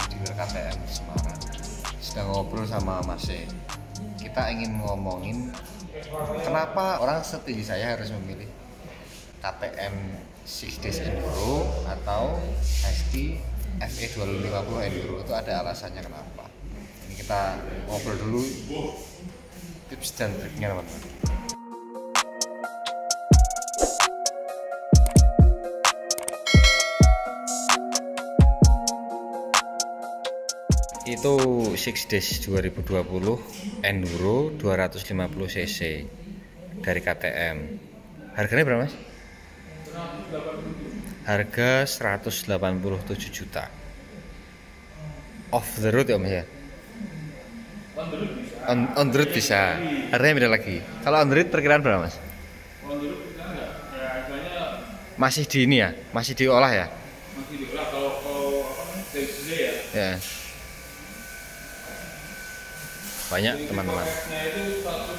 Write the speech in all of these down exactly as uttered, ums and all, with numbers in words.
dealer K T M Semarang. Sedang ngobrol sama Mas E. Kita ingin ngomongin kenapa orang setinggi saya harus memilih K T M enam dash Enduro atau Husky F E dua ribu lima puluh Enduro. Itu ada alasannya kenapa. Ini kita ngobrol dulu tips dan triknya teman-teman. Itu enam dash dua ribu dua puluh Enduro dua ratus lima puluh cc dari K T M. Harganya berapa, Mas? Harga seratus delapan puluh tujuh juta. Off the road ya, Mas ya? On the road bisa. On, on the road bisa. Harganya beda lagi. Kalau on the road perkiraan berapa, Mas? On the road kita enggak. Ya harganya Masih di ini ya? Masih diolah ya? masih diolah kalau kalau apa namanya? Dari sini ya. Ya. Banyak Jadi teman-teman. paketnya itu seratus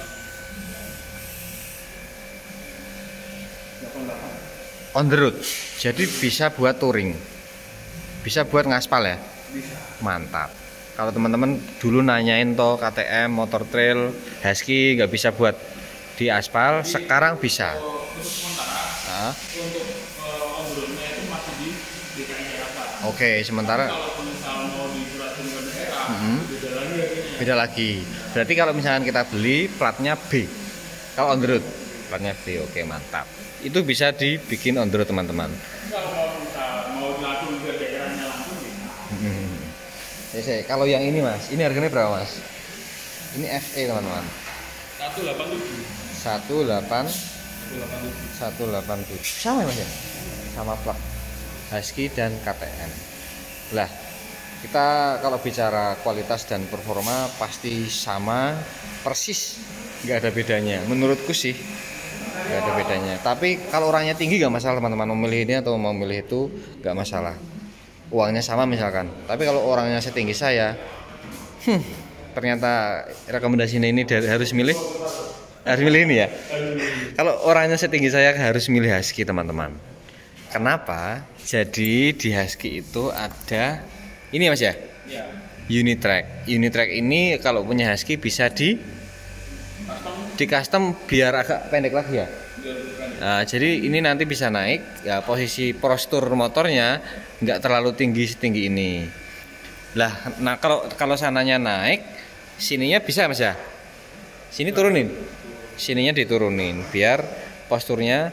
delapan puluh delapan. On the road. Jadi bisa buat touring. Bisa buat ngaspal ya? Bisa. Mantap. Kalau teman-teman dulu nanyain toh K T M, motor trail, Husky nggak bisa buat di aspal, Jadi, sekarang bisa. Untuk sementara, Nah, untuk uh, on the road-nya itu masih di D K I Jakarta. Oke, sementara Kalau misal mau disuratin ke daerah, Mm-hmm. beda lagi harganya. beda lagi. Berarti kalau misalkan kita beli platnya B, kalau on the road platnya B, oke mantap. Itu bisa dibikin on the road teman-teman. Kalau mau misal mau langsung ke daerahnya langsung bisa. Hmm. Oke, kalau yang ini Mas, ini harganya berapa Mas? Ini F E teman-teman. seratus delapan puluh tujuh. satu delapan seratus delapan puluh tujuh. satu delapan tujuh. Sama ya Mas ya? Sama plat Husky dan K T M. Lah, kita kalau bicara kualitas dan performa pasti sama persis, nggak ada bedanya. Menurutku sih nggak ada bedanya. Tapi kalau orangnya tinggi nggak masalah teman-teman, memilih ini atau mau memilih itu nggak masalah. Uangnya sama misalkan. Tapi kalau orangnya setinggi saya, hmm, ternyata rekomendasinya ini dari, harus milih harus milih ini ya. Kalau orangnya setinggi saya harus milih Husky teman-teman. Kenapa? Jadi di Husky itu ada ini Mas ya, Ya. Unitrack. Unitrack ini kalau punya Husky bisa di Custom di custom biar agak pendek lagi ya. biar bukan. Nah, jadi ini nanti bisa naik ya, posisi postur motornya nggak terlalu tinggi setinggi ini. Lah, nah kalau kalau sananya naik, sininya bisa Mas ya. Sini turunin. Sininya diturunin biar posturnya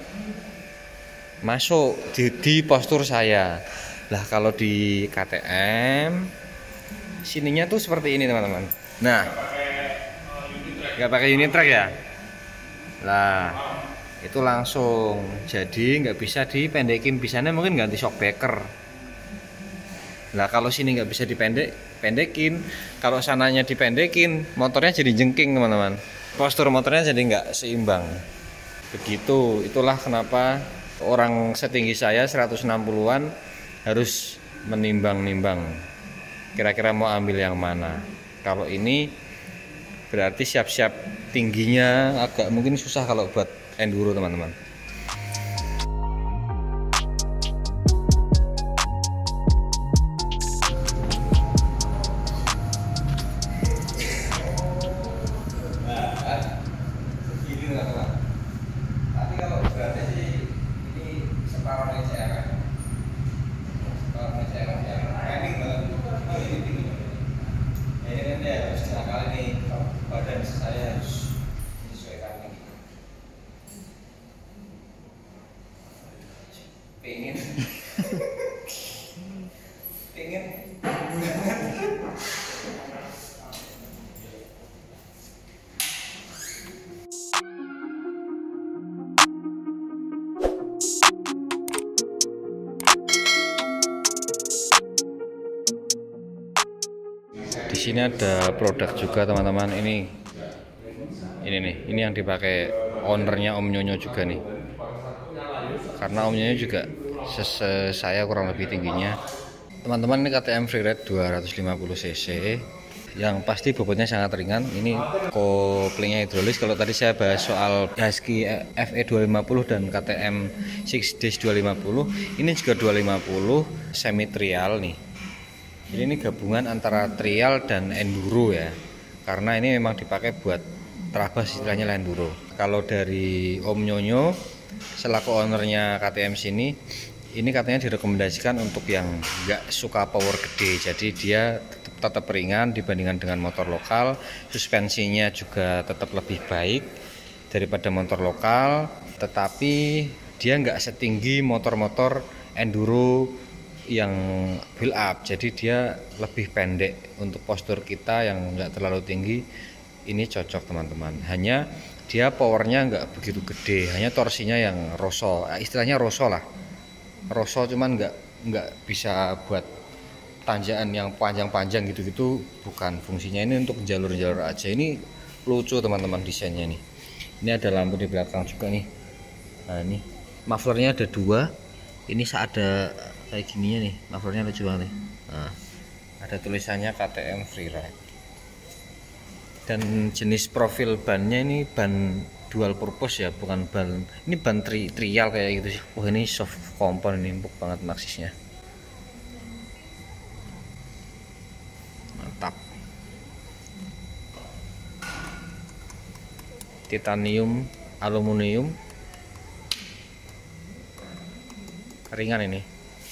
masuk di, di postur saya. Lah kalau di K T M sininya tuh seperti ini teman-teman. Nah, nggak pakai Unitrack ya. Lah itu langsung jadi nggak bisa dipendekin, bisanya mungkin ganti shock breaker. Lah kalau sini nggak bisa dipendek pendekin, kalau sananya dipendekin motornya jadi jengking teman-teman, postur motornya jadi nggak seimbang begitu. Itulah kenapa orang setinggi saya seratus enam puluhan harus menimbang-nimbang kira-kira mau ambil yang mana. Kalau ini berarti siap-siap tingginya agak mungkin susah kalau buat enduro teman-teman. Tapi kalau berarti sih ini separuh dari C R M. Separuh dari C R M ya pending banget. Oh, ini tinggi. Ini nanti harus nakal ini badan saya harus disesuaikan ini. Pengen pengen di sini ada produk juga teman-teman. Ini ini nih, ini yang dipakai ownernya Om Nyonyo juga nih. Karena Om Nyonyo juga ses saya kurang lebih tingginya. Teman-teman, ini K T M Freeride dua ratus lima puluh cc yang pasti bobotnya sangat ringan. Ini koplingnya hidrolis. Kalau tadi saya bahas soal Husky F E dua lima puluh dan K T M enam dash dua lima puluh, ini juga dua lima puluh semi trial nih. Jadi ini gabungan antara trial dan enduro ya, karena ini memang dipakai buat terabas, istilahnya enduro. Kalau dari Om Nyonyo selaku ownernya K T M sini, ini katanya direkomendasikan untuk yang nggak suka power gede, jadi dia tetap, tetap ringan dibandingkan dengan motor lokal. Suspensinya juga tetap lebih baik daripada motor lokal, tetapi dia nggak setinggi motor-motor enduro yang build up, jadi dia lebih pendek. Untuk postur kita yang nggak terlalu tinggi, ini cocok teman-teman. Hanya dia powernya nggak begitu gede, hanya torsinya yang roso, istilahnya roso lah, roso, cuman nggak nggak bisa buat tanjakan yang panjang-panjang gitu-gitu, bukan. Fungsinya ini untuk jalur-jalur aja. Ini lucu teman-teman desainnya nih. Ini ada lampu di belakang juga nih. Nah ini mufflernya ada dua. Ini ada kayak gininya nih, mufflernya lucu banget nih. Nah, ada tulisannya K T M Freeride. Dan jenis profil bannya ini ban dual purpose ya, bukan ban, ini ban tri, trial kayak gitu sih. Wah, ini soft compound, ini empuk banget maksisnya. Mantap. Titanium, aluminium, ringan ini.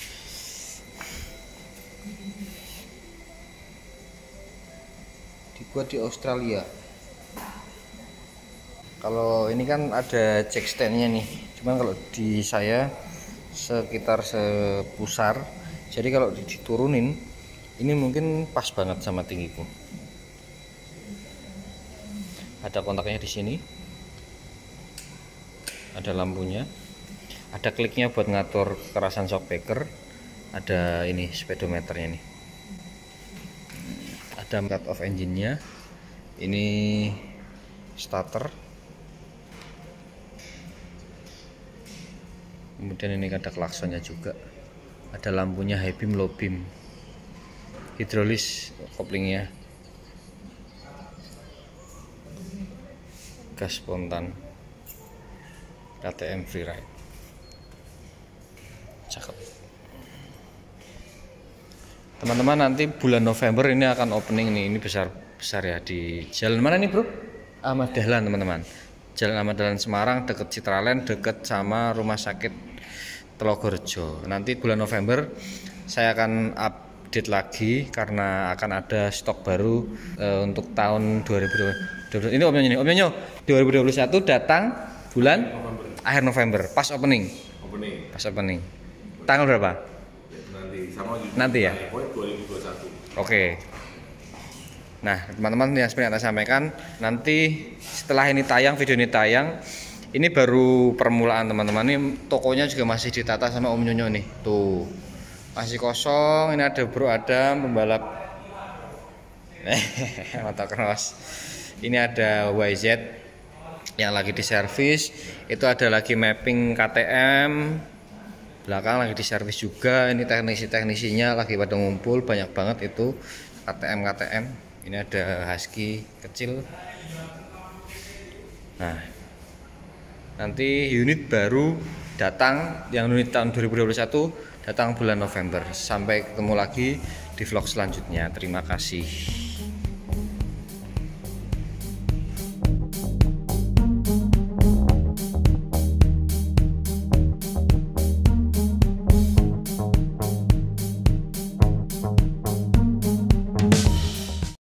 Dibuat di Australia. Kalau ini kan ada jack standnya nih, cuman kalau di saya sekitar sepusar, jadi kalau diturunin ini mungkin pas banget sama tinggiku. Ada kontaknya di sini, ada lampunya, ada kliknya buat ngatur kekerasan shockbreaker, ada ini speedometernya nih, ada cut off engine-nya, ini starter, kemudian ini ada klaksonnya juga, ada lampunya high beam, low beam, hidrolis koplingnya, gas spontan, K T M Freeride, cakep. Teman-teman, nanti bulan November ini akan opening nih, ini besar besar ya, di jalan mana nih bro? Ahmad Dahlan teman-teman, Jalan Ahmad Dahlan Semarang, deket Citraland, deket sama rumah sakit Telogorejo. Nanti bulan November saya akan update lagi karena akan ada stok baru e, untuk tahun dua ribu dua puluh. Ini Om Nyonyo, Om Nyonyo, dua ribu dua puluh satu datang bulan November. Akhir November, pas opening. Opening. Pas opening. Tanggal berapa? Nanti sama nanti ya. dua ribu dua puluh satu. Oke. Nah, teman-teman, yang seperti yang saya sampaikan, nanti setelah ini tayang, video ini tayang, ini baru permulaan teman-teman. Ini tokonya juga masih ditata sama Om Nyonyo nih. Tuh. Masih kosong. Ini ada Bro Adam, pembalap motocross. Ini ada Y Z yang lagi diservis. Itu ada lagi mapping K T M. Belakang lagi diservis juga. Ini teknisi-teknisinya lagi pada ngumpul, banyak banget itu K T M K T M. Ini ada Husky kecil. Nah, nanti unit baru datang, yang unit tahun dua ribu dua puluh satu datang bulan November. Sampai ketemu lagi di vlog selanjutnya. Terima kasih.